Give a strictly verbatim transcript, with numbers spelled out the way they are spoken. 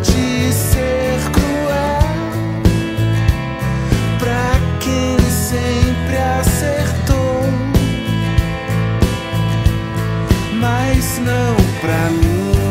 pode ser cruel pra quem sempre acertou, mas não pra mim.